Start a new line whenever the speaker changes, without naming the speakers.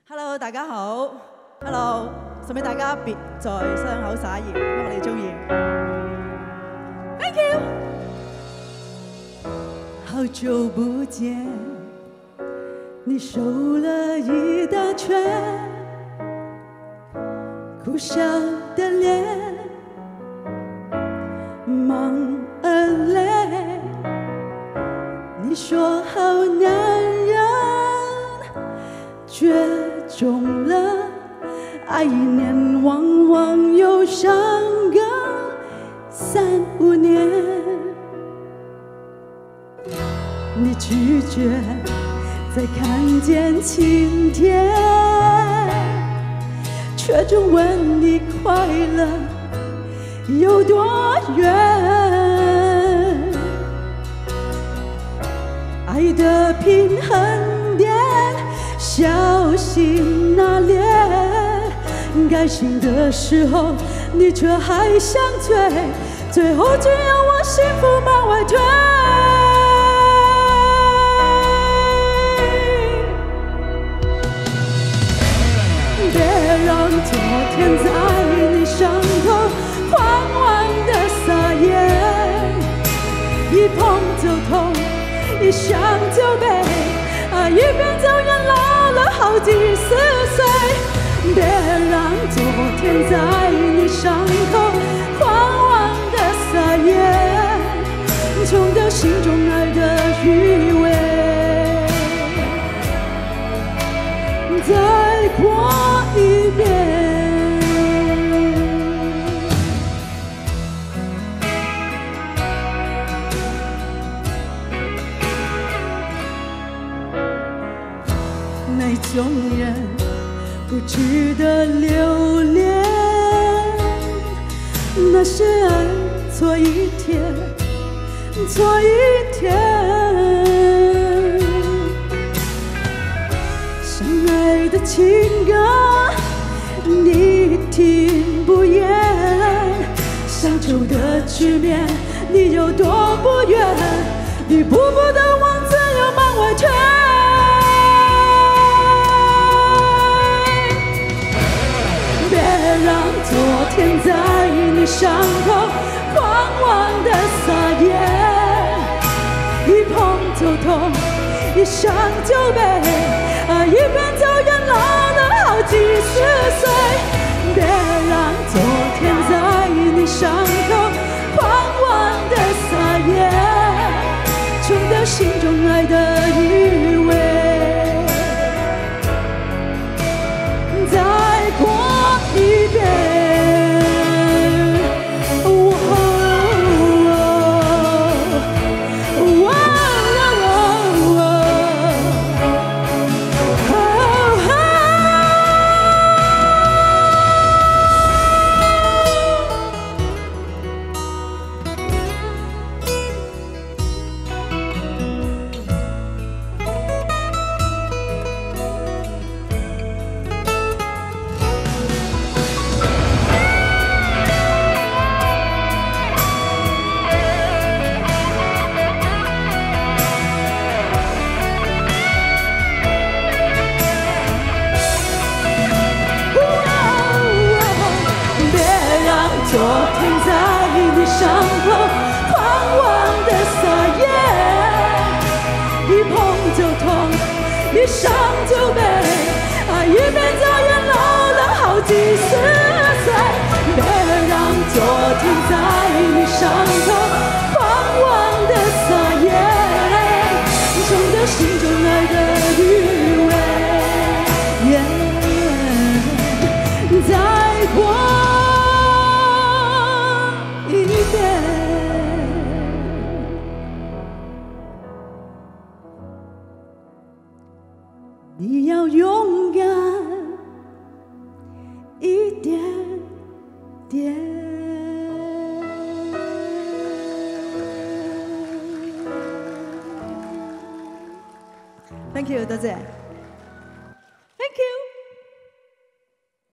Hello， 大家好。Hello， 送俾大家別在傷口撒鹽，因為我哋中意。Thank you。好久不見，你瘦了一大圈，苦笑的臉，忙而累。你說好男人絕種了，愛一年往往有傷個3、5年。你拒絕再看見晴天，卻總問你快樂有多遠。愛的平衡點，小心拿捏，開心的時候你卻還想醉，最後只有我幸福往外推。別讓昨天在你傷口狂妄的撒鹽，一碰就痛，一想就悲，愛一邊走遠老了好幾十歲。別讓昨天在你傷口狂妄的撒鹽，沖掉心中愛的餘味。再過一遍。那種人不值得留戀，那是愛錯一天，錯一天。相愛的情歌你聽不厭，鄉愁的局面你有多不願，你步步的往自由往外推。別讓昨天在你傷口狂妄的撒鹽，一碰就痛，一想就悲，愛一邊走遠老了好幾十歲。別讓昨天在你傷口狂妄的撒鹽，沖掉心中愛的餘味。再過一遍。昨天在你傷口狂妄的撒鹽，一碰就痛，一想就悲，愛一邊走遠老了好幾十歲。別讓昨天在你傷口狂妄的撒鹽，沖掉心中愛的餘味。再過你要勇敢一點點。Thank you， 多謝。